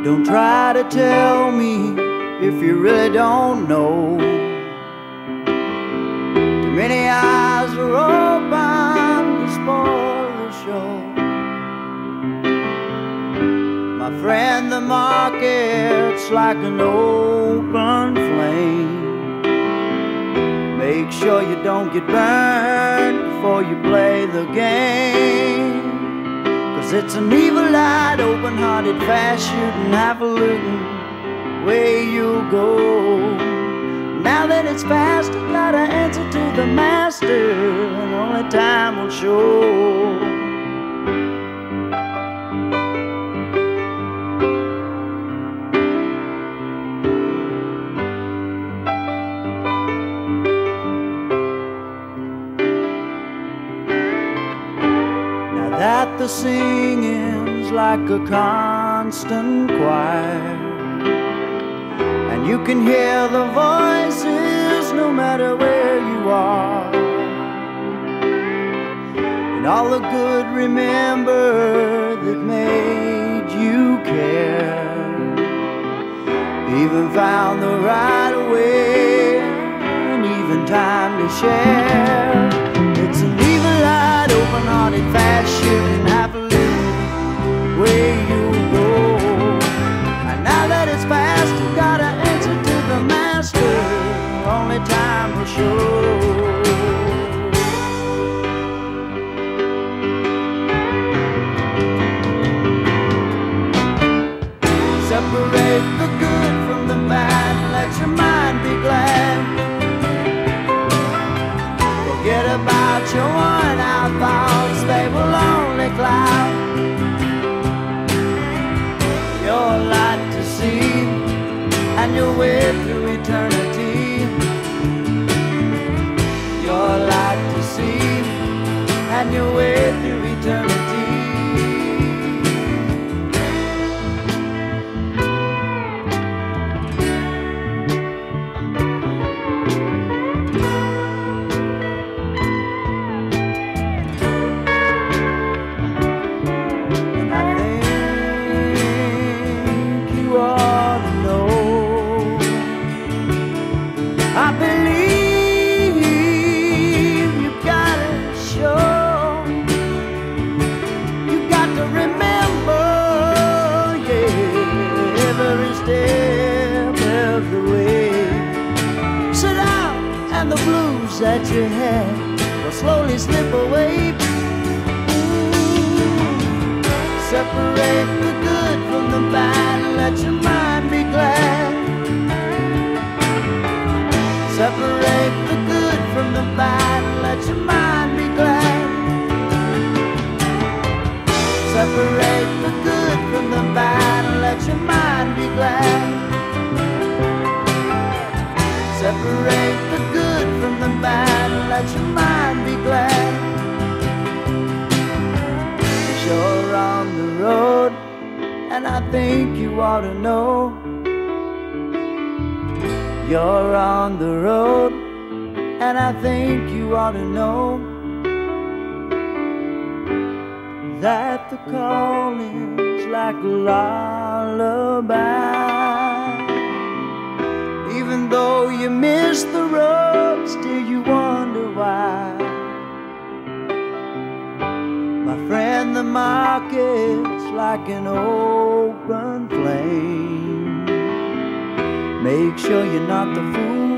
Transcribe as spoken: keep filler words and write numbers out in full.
Don't try to tell me if you really don't know. Too many eyes are open to spoil the show. My friend, the market's like an open flame. Make sure you don't get burned before you play the game. 'Cause it's an evil eye, open-hearted, fast-shooting, highfalutin' way you'll go. Now that it's past, you gotta answer to the master, and only time will show. That the singing's like a constant choir, and you can hear the voices no matter where you are. And all the good remember that made you care, even found the right way, and even time to share. It's an evil-eyed, open-hearted, fast-shooting, highfalutin' way you go. And now that it's past, you gotta answer to the master. Only time will show. Separate the good from the bad, let your mind be glad. Forget about your worn-out thoughts, they will only cloud your light to see, and your way through eternity. Your light to see, and your way through eternity. I believe you gotta show, you got to remember, yeah, every step of the way. Sit down and the blues that you had will slowly slip away. Ooh, separate the good from the bad, let your mind be glad. Separate the good from the bad, let your mind be glad. Separate the good from the bad, let your mind be glad. Separate the good from the bad, let your mind be glad. You're on the road, and I think you ought to know. You're on the road, and I think you ought to know that the calling's like a lullaby. Even though you miss the road, still you wonder why. My friend, the market's like an open flame. Make sure you're not the fool